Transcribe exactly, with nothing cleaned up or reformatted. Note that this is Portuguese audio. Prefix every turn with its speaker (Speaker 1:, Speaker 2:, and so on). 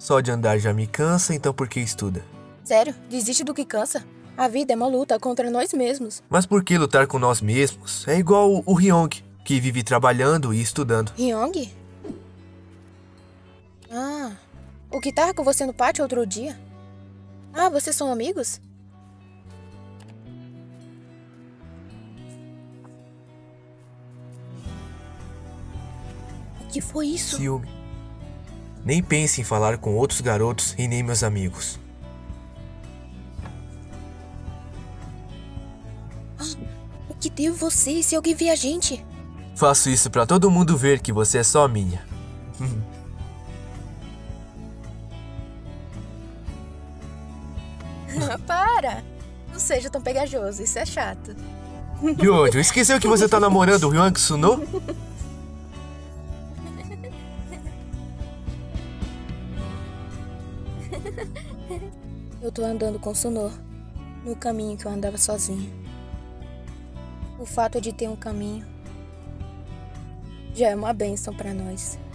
Speaker 1: Só de andar já me cansa, então por que estuda?
Speaker 2: Sério, desiste do que cansa. A vida é uma luta contra nós mesmos.
Speaker 1: Mas por que lutar com nós mesmos? É igual o Ryong, que vive trabalhando e estudando.
Speaker 2: Ryong? Ah, o que tava com você no pátio outro dia? Ah, vocês são amigos? O que foi isso?
Speaker 1: Ciúme. Nem pense em falar com outros garotos e nem meus amigos.
Speaker 2: O que deu você se alguém ver a gente?
Speaker 1: Faço isso pra todo mundo ver que você é só minha.
Speaker 2: Para! Não seja tão pegajoso, isso é chato.
Speaker 1: Jojo, esqueceu que você tá namorando o Ryong Suno?
Speaker 2: Eu tô andando com o Suno, no caminho que eu andava sozinha. O fato de ter um caminho já é uma bênção pra nós.